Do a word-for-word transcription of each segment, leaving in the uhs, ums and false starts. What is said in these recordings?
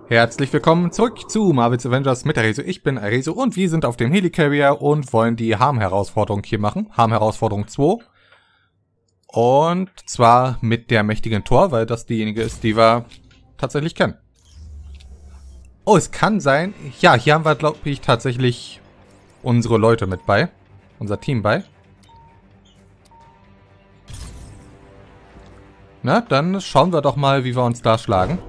Herzlich willkommen zurück zu Marvel's Avengers mit Arezo. Ich bin Arezo und wir sind auf dem Helicarrier und wollen die Harm-Herausforderung hier machen. Harm-Herausforderung zwei. Und zwar mit der mächtigen Thor, weil das diejenige ist, die wir tatsächlich kennen. Oh, es kann sein. Ja, hier haben wir, glaube ich, tatsächlich unsere Leute mit bei. Unser Team bei. Na, dann schauen wir doch mal, wie wir uns da schlagen.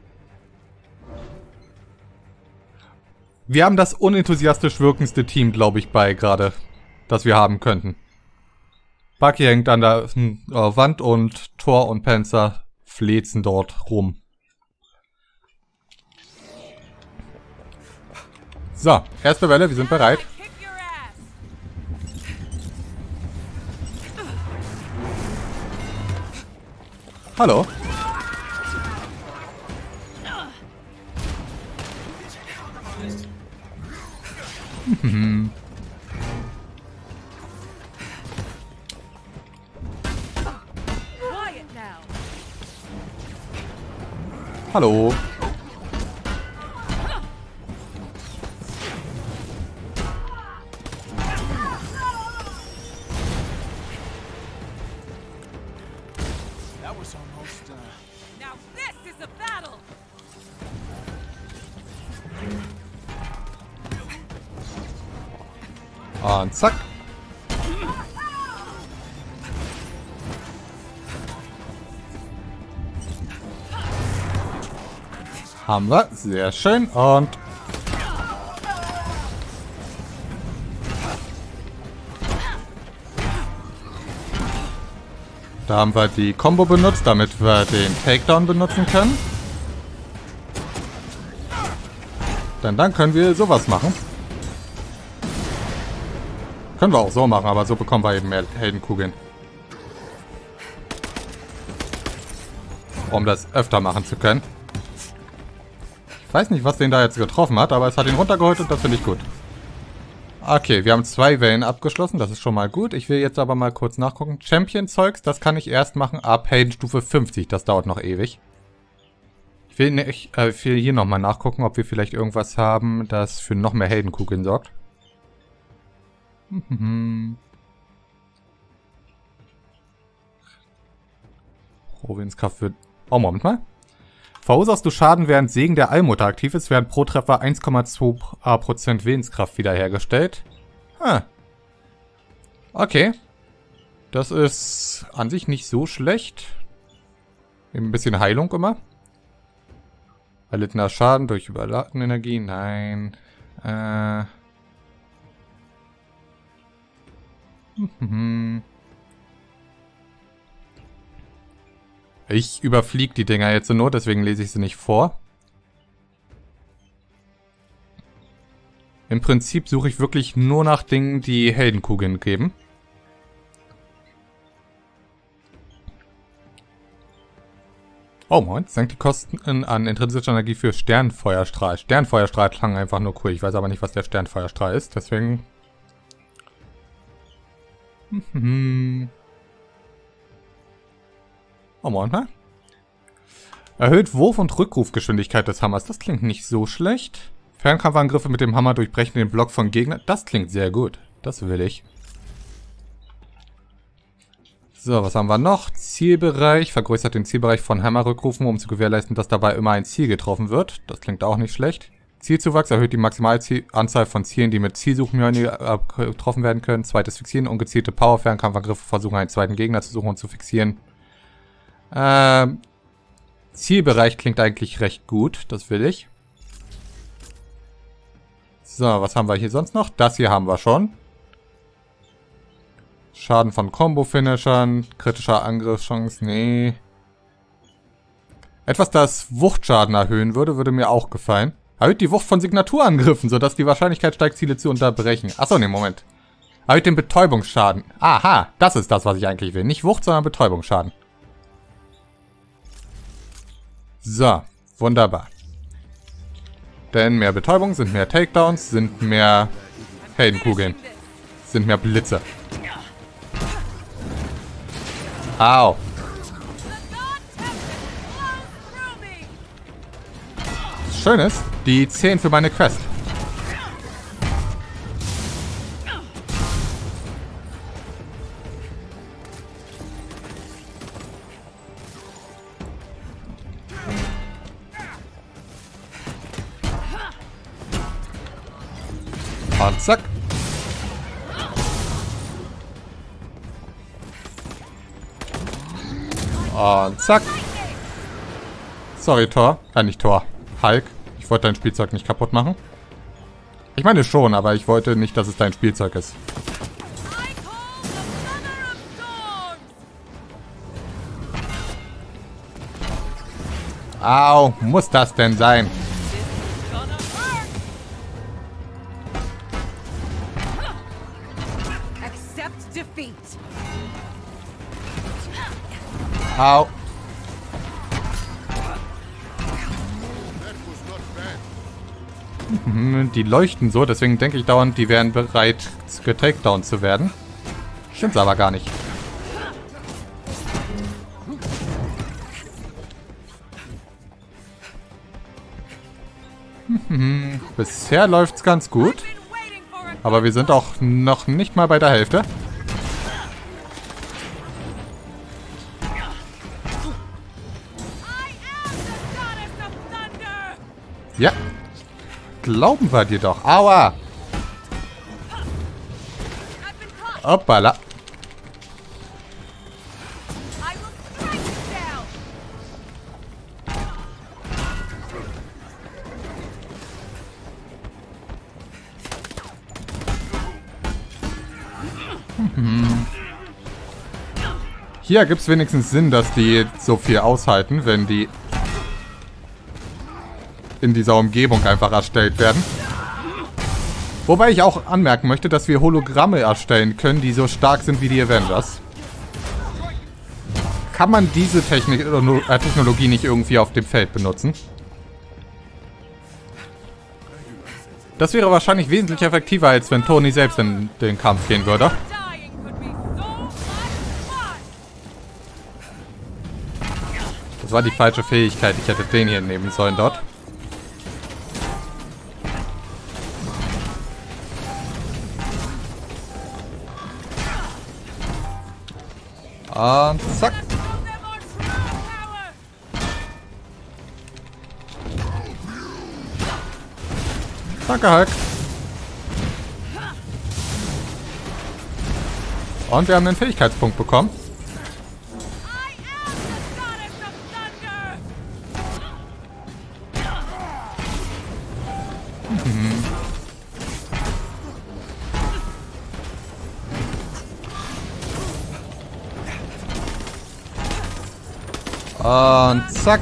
Wir haben das unenthusiastisch wirkendste Team, glaube ich, bei gerade, das wir haben könnten. Bucky hängt an der äh, Wand und Thor und Panzer flezen dort rum. So, erste Welle, wir sind bereit. Hallo. Mhm. Hallo. Und zack. Haben wir. Sehr schön. Und da haben wir die Combo benutzt, damit wir den Takedown benutzen können. Denn dann können wir sowas machen. Können wir auch so machen, aber so bekommen wir eben mehr Heldenkugeln. Um das öfter machen zu können. Ich weiß nicht, was den da jetzt getroffen hat, aber es hat ihn runtergeholt und das finde ich gut. Okay, wir haben zwei Wellen abgeschlossen, das ist schon mal gut. Ich will jetzt aber mal kurz nachgucken. Champion-Zeugs, das kann ich erst machen ab Heldenstufe fünfzig, das dauert noch ewig. Ich will, nicht, äh, ich will hier nochmal nachgucken, ob wir vielleicht irgendwas haben, das für noch mehr Heldenkugeln sorgt. Mhm. Robins Kraft wird... Oh, Moment mal. Verursachst du Schaden, während Segen der Allmutter aktiv ist, werden pro Treffer eins Komma zwei Prozent Willenskraft wiederhergestellt. Ah. Okay. Das ist an sich nicht so schlecht. Ein bisschen Heilung immer. Erlittener Schaden durch überladene Energie. Nein. Äh... Ich überfliege die Dinger jetzt nur, deswegen lese ich sie nicht vor. Im Prinzip suche ich wirklich nur nach Dingen, die Heldenkugeln geben. Oh, Moment, senkt die Kosten an intrinsischer Energie für Sternfeuerstrahl. Sternfeuerstrahl klang einfach nur cool. Ich weiß aber nicht, was der Sternfeuerstrahl ist, deswegen... Oh, Moment mal. Erhöht Wurf- und Rückrufgeschwindigkeit des Hammers. Das klingt nicht so schlecht. Fernkampfangriffe mit dem Hammer durchbrechen den Block von Gegnern. Das klingt sehr gut. Das will ich. So, was haben wir noch? Zielbereich. Vergrößert den Zielbereich von Hammerrückrufen, um zu gewährleisten, dass dabei immer ein Ziel getroffen wird. Das klingt auch nicht schlecht. Zielzuwachs erhöht die Maximalanzahl von Zielen, die mit Zielsuchen getroffen werden können. Zweites Fixieren. Ungezielte Power-Fernkampfangriffe versuchen, einen zweiten Gegner zu suchen und zu fixieren. Ähm, Zielbereich klingt eigentlich recht gut. Das will ich. So, was haben wir hier sonst noch? Das hier haben wir schon. Schaden von Combo-Finishern. Kritischer Angriffschance. Nee. Etwas, das Wuchtschaden erhöhen würde, würde mir auch gefallen. Erhöht die Wucht von Signaturangriffen, sodass die Wahrscheinlichkeit steigt, Ziele zu unterbrechen. Achso, ne, Moment. Erhöht den Betäubungsschaden. Aha, das ist das, was ich eigentlich will. Nicht Wucht, sondern Betäubungsschaden. So, wunderbar. Denn mehr Betäubung sind mehr Takedowns, sind mehr Heldenkugeln, sind mehr Blitze. Au. schön ist, die zählen für meine Quest. Und zack. Und zack. Sorry, Thor. Äh, nicht Thor. Hulk. Ich wollte dein Spielzeug nicht kaputt machen. Ich meine schon, aber ich wollte nicht, dass es dein Spielzeug ist. Au, muss das denn sein? Au. Die leuchten so, deswegen denke ich dauernd, die wären bereit, getakedown zu werden. Stimmt's aber gar nicht. Bisher läuft's ganz gut. Aber wir sind auch noch nicht mal bei der Hälfte. Ja. Glauben wir dir doch. Aua. Hoppala. Hier gibt es wenigstens Sinn, dass die so viel aushalten, wenn die in dieser Umgebung einfach erstellt werden. Wobei ich auch anmerken möchte, dass wir Hologramme erstellen können, die so stark sind wie die Avengers. Kann man diese Technik, äh, Technologie nicht irgendwie auf dem Feld benutzen? Das wäre wahrscheinlich wesentlich effektiver, als wenn Tony selbst in den Kampf gehen würde. Das war die falsche Fähigkeit. Ich hätte den hier nehmen sollen dort. Und zack. Danke, Hulk. Und wir haben einen Fähigkeitspunkt bekommen. Mhm. Und zack.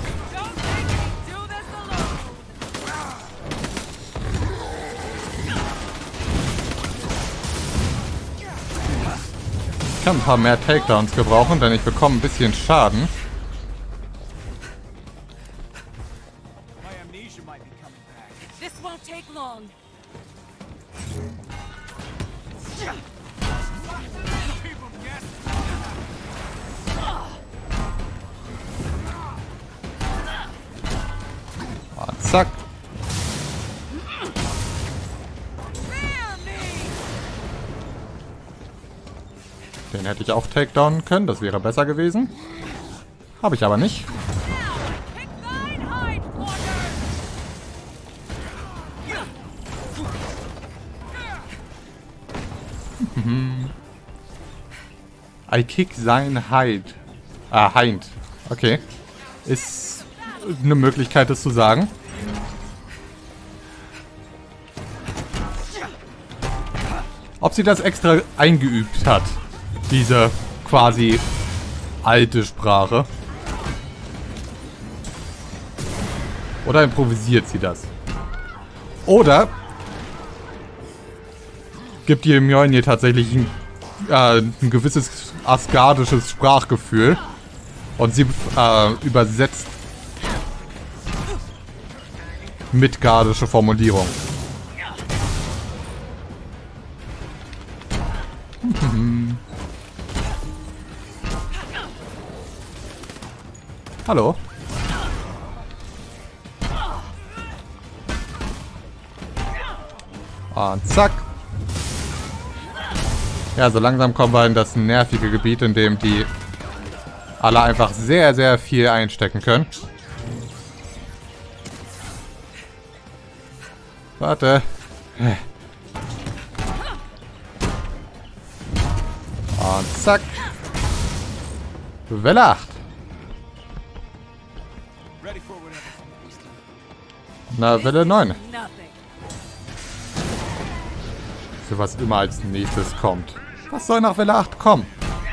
Ich kann ein paar mehr Takedowns gebrauchen, denn ich bekomme ein bisschen Schaden. Und zack. Den hätte ich auch takedownen können, das wäre besser gewesen. Habe ich aber nicht. I kick sein Hide. Ah, Hind. Okay. Ist eine Möglichkeit, das zu sagen. Ob sie das extra eingeübt hat. Diese quasi alte Sprache. Oder improvisiert sie das? Oder gibt die Mjolnir tatsächlich ein, äh, ein gewisses asgardisches Sprachgefühl und sie äh, übersetzt midgardische Formulierung. Hallo. Und zack. Ja, so langsam kommen wir in das nervige Gebiet, in dem die alle einfach sehr, sehr viel einstecken können. Warte. Und zack. Welle acht. Na, Welle neun. Für was immer als nächstes kommt. Was soll nach Welle acht kommen?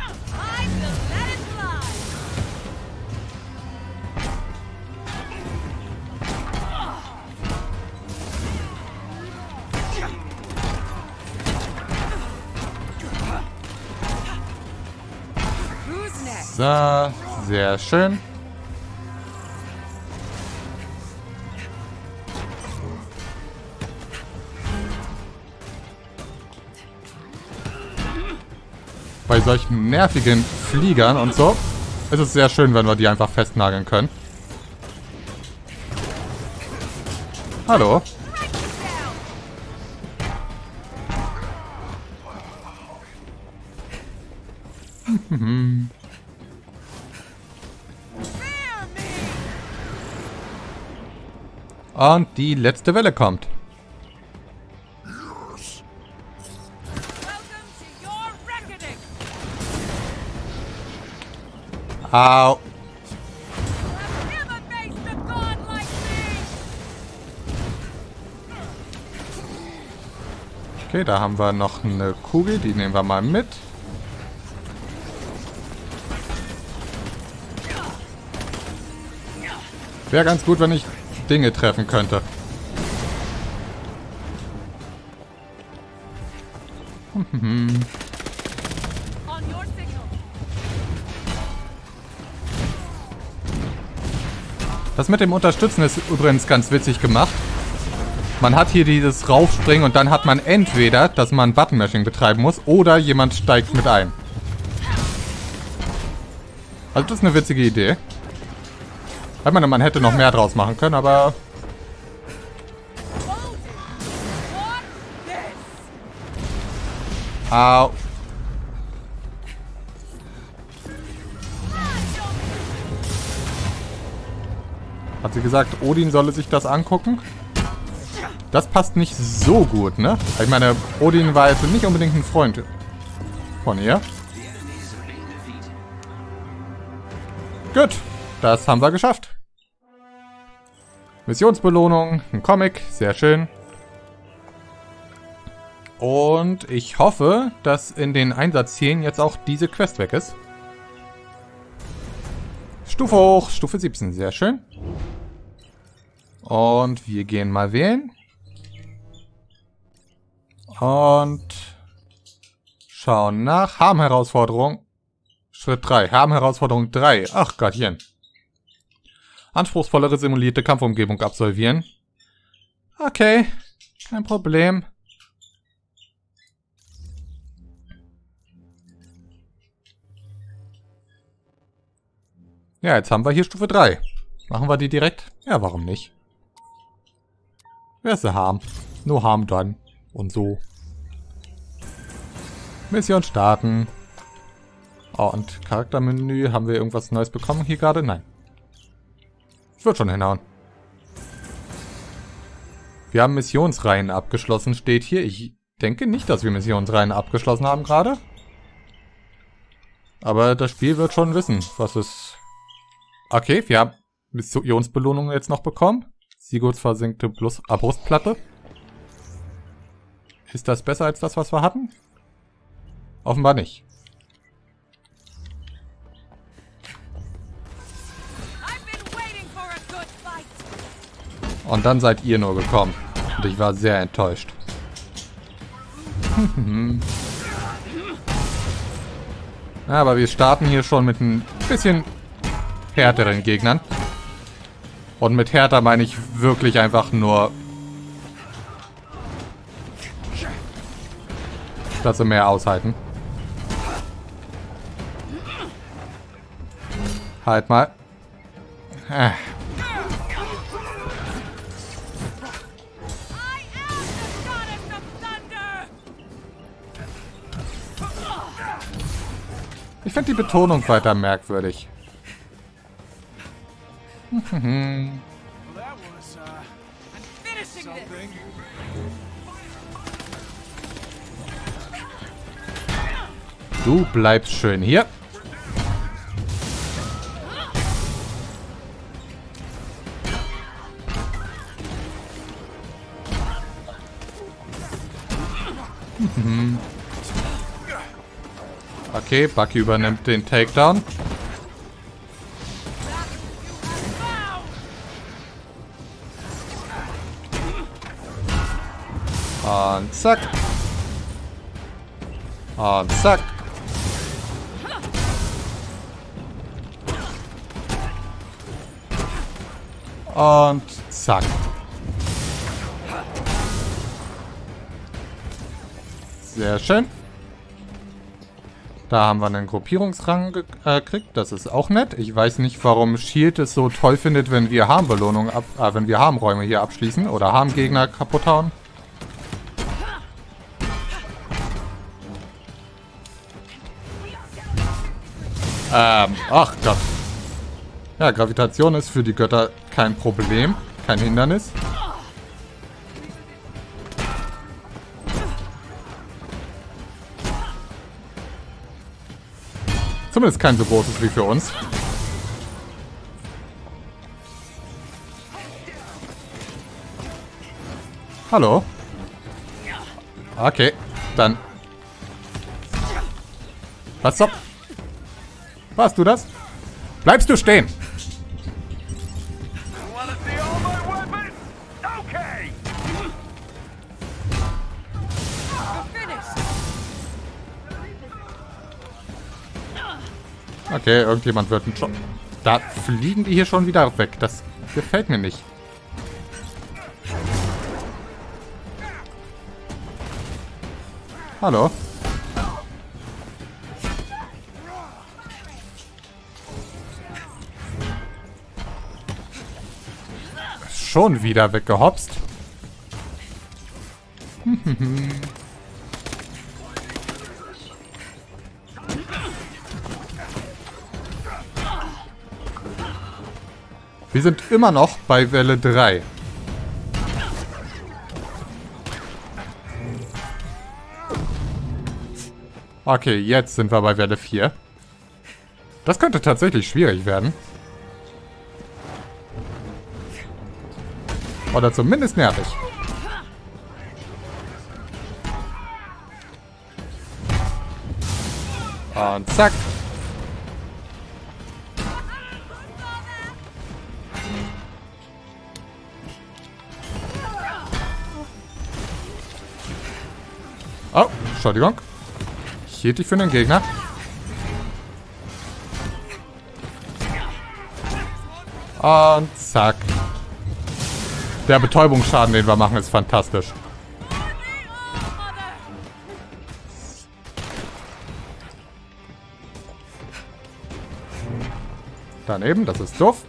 So, sehr schön. Bei solchen nervigen Fliegern und so ist es sehr schön, wenn wir die einfach festnageln können. Hallo. Und die letzte Welle kommt. Au. Okay, da haben wir noch eine Kugel, die nehmen wir mal mit. Wäre ganz gut, wenn ich Dinge treffen könnte. Das mit dem Unterstützen ist übrigens ganz witzig gemacht. Man hat hier dieses Raufspringen und dann hat man entweder, dass man Button-Mashing betreiben muss, oder jemand steigt mit ein. Also das ist eine witzige Idee. Ich meine, man hätte noch mehr draus machen können, aber... Au. Hat sie gesagt, Odin solle sich das angucken? Das passt nicht so gut, ne? Ich meine, Odin war jetzt nicht unbedingt ein Freund von ihr. Gut, das haben wir geschafft. Missionsbelohnung, ein Comic, sehr schön. Und ich hoffe, dass in den Einsatzzielen jetzt auch diese Quest weg ist. Stufe hoch, Stufe siebzehn, sehr schön. Und wir gehen mal wählen. Und schauen nach. Harm-Herausforderung. Schritt drei. Harm-Herausforderung drei. Ach Gottchen. Anspruchsvollere simulierte Kampfumgebung absolvieren. Okay. Kein Problem. Ja, jetzt haben wir hier Stufe drei. Machen wir die direkt? Ja, warum nicht? Wer ist der Harm? Nur Harm dann. Und so. Mission starten. Oh, und Charaktermenü. Haben wir irgendwas Neues bekommen hier gerade? Nein. Ich würde schon hinhauen. Wir haben Missionsreihen abgeschlossen, steht hier. Ich denke nicht, dass wir Missionsreihen abgeschlossen haben gerade. Aber das Spiel wird schon wissen, was es... Okay, wir haben Missionsbelohnungen jetzt noch bekommen. Sigurds versenkte Plus Brustplatte. Ist das besser als das, was wir hatten? Offenbar nicht. Und dann seid ihr nur gekommen. Und ich war sehr enttäuscht. Aber wir starten hier schon mit ein bisschen härteren Gegnern. Und mit härter meine ich wirklich einfach nur... dass sie mehr aushalten. Halt mal. Äh. Ich finde die Betonung weiter merkwürdig. Du bleibst schön hier. Okay, Bucky übernimmt den Takedown. Und zack. Und zack. Und zack. Sehr schön. Da haben wir einen Gruppierungsrang gekriegt. Das ist auch nett. Ich weiß nicht, warum Shield es so toll findet, wenn wir Harmbelohnungen ab, äh, wenn wir Harmräume hier abschließen oder Harmgegner kaputt hauen. Ähm, ach Gott. Ja, Gravitation ist für die Götter kein Problem, kein Hindernis. Zumindest kein so großes wie für uns. Hallo? Okay, dann. Was so? Warst du das? Bleibst du stehen? Okay, irgendjemand wird einen Job. Da fliegen die hier schon wieder weg. Das gefällt mir nicht. Hallo? Schon wieder weggehopst. Wir sind immer noch bei Welle drei. Okay, jetzt sind wir bei Welle vier. Das könnte tatsächlich schwierig werden. Oder zumindest nervig. Und zack. Oh, Entschuldigung. Ich hielt dich für einen Gegner. Und zack. Der Betäubungsschaden, den wir machen, ist fantastisch. Daneben, das ist doof.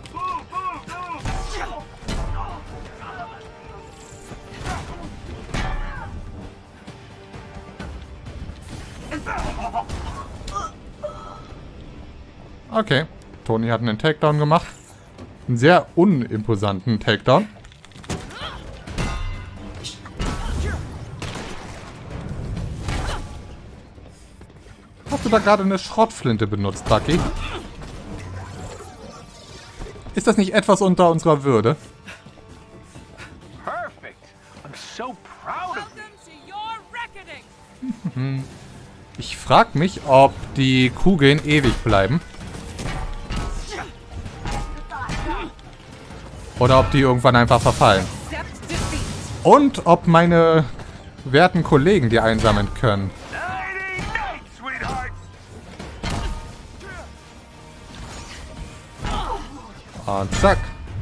Okay, Toni hat einen Takedown gemacht. Einen sehr unimposanten Takedown. Hast du da gerade eine Schrottflinte benutzt, Bucky? Ist das nicht etwas unter unserer Würde? Ich frage mich, ob die Kugeln ewig bleiben. Oder ob die irgendwann einfach verfallen. Und ob meine werten Kollegen die einsammeln können. Und zack.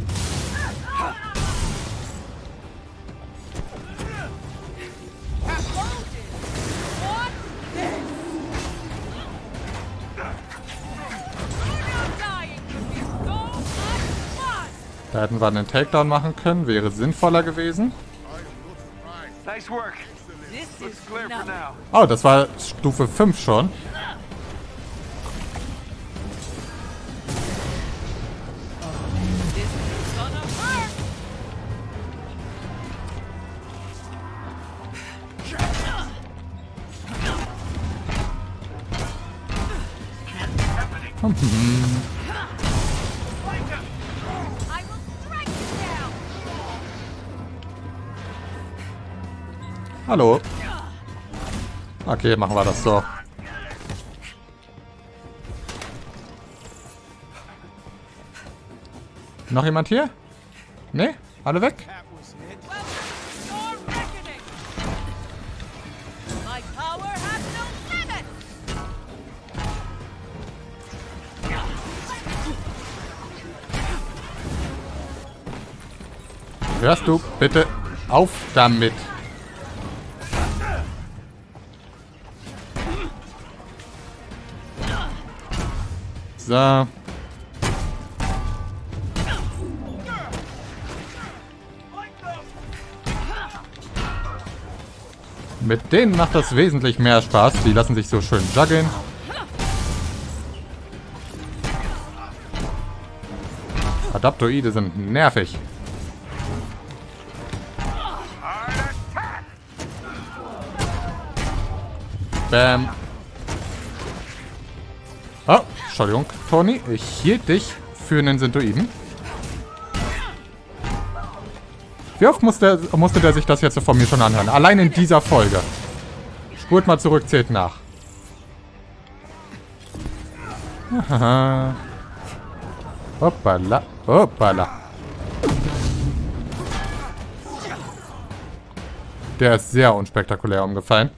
Da hätten wir einen Takedown machen können, wäre sinnvoller gewesen. Oh, das war Stufe fünf schon. Hm. Hallo. Okay, machen wir das so. Noch jemand hier? Ne? Alle weg? Hörst du bitte auf damit? So. Mit denen macht das wesentlich mehr Spaß. Die lassen sich so schön juggeln. Adaptoide sind nervig. Bam. Oh, Entschuldigung, Tony. Ich hielt dich für einen Sintoiden. Wie oft musste, musste der sich das jetzt von mir schon anhören? Allein in dieser Folge. Spurt mal zurück, zählt nach. Haha. Hoppala. Hoppala. Der ist sehr unspektakulär umgefallen.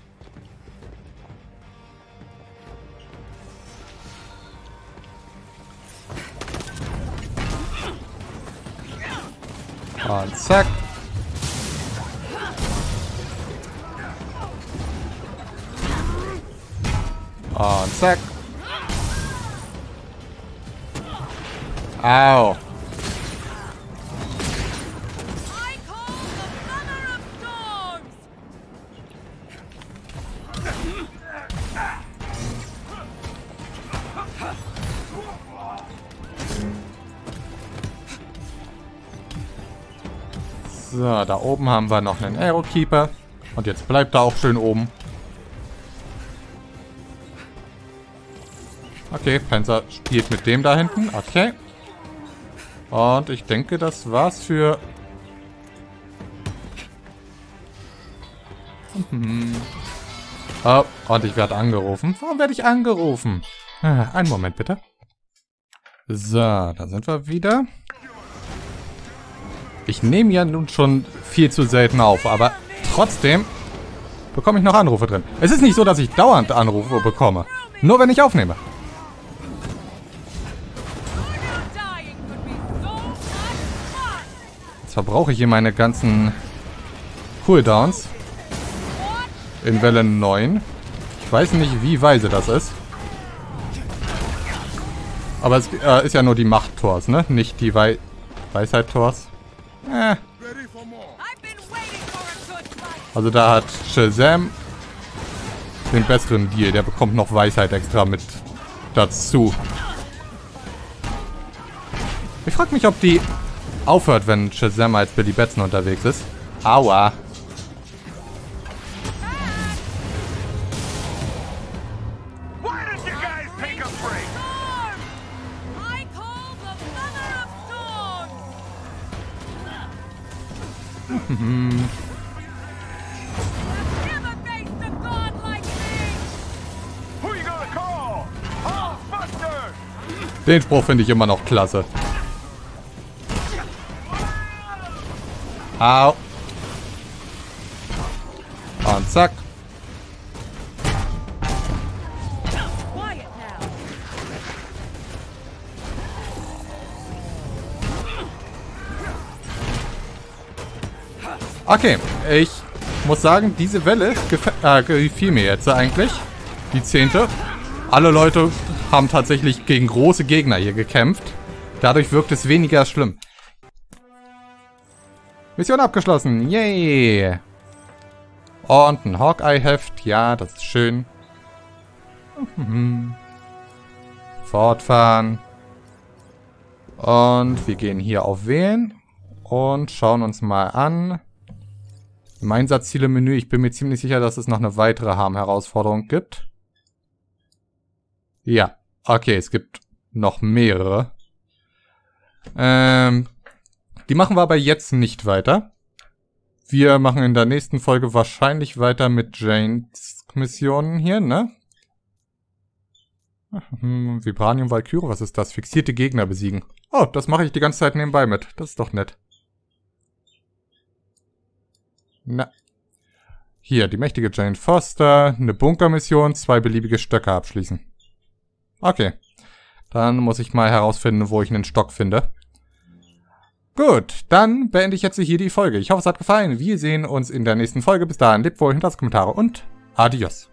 Und zack. Und zack. Au. So, da oben haben wir noch einen Aerokeeper. Und jetzt bleibt er auch schön oben. Okay, Panzer spielt mit dem da hinten. Okay. Und ich denke, das war's für... Oh, und ich werde angerufen. Warum werde ich angerufen? Ah, einen Moment bitte. So, da sind wir wieder. Ich nehme ja nun schon viel zu selten auf, aber trotzdem bekomme ich noch Anrufe drin. Es ist nicht so, dass ich dauernd Anrufe bekomme. Nur wenn ich aufnehme. Jetzt verbrauche ich hier meine ganzen Cooldowns. In Welle neun. Ich weiß nicht, wie weise das ist. Aber es äh, ist ja nur die Macht-Tors, ne? Nicht die Wei Weisheit-Tors. Äh. Also da hat Shazam den besseren Deal. Der bekommt noch Weisheit extra mit dazu. Ich frage mich, ob die aufhört, wenn Shazam als Billy Batson unterwegs ist. Aua. Den Spruch finde ich immer noch klasse. Au. Und zack. Okay, ich muss sagen, diese Welle äh, gefiel mir jetzt eigentlich. Die zehnte. Alle Leute haben tatsächlich gegen große Gegner hier gekämpft. Dadurch wirkt es weniger schlimm. Mission abgeschlossen. Yay. Und ein Hawkeye-Heft. Ja, das ist schön. Mhm. Fortfahren. Und wir gehen hier auf Wählen. Und schauen uns mal an. Im Einsatzziele-Menü. Ich bin mir ziemlich sicher, dass es noch eine weitere Harm-Herausforderung gibt. Ja. Okay, es gibt noch mehrere. Ähm, die machen wir aber jetzt nicht weiter. Wir machen in der nächsten Folge wahrscheinlich weiter mit Janes Missionen hier, ne? Hm, Vibranium Valkyrie, was ist das? Fixierte Gegner besiegen. Oh, das mache ich die ganze Zeit nebenbei mit. Das ist doch nett. Na. Hier, die mächtige Jane Foster, eine Bunkermission, zwei beliebige Stöcke abschließen. Okay. Dann muss ich mal herausfinden, wo ich einen Stock finde. Gut, dann beende ich jetzt hier die Folge. Ich hoffe, es hat gefallen. Wir sehen uns in der nächsten Folge. Bis dahin, lebt wohl, hinterlasst Kommentare und adios.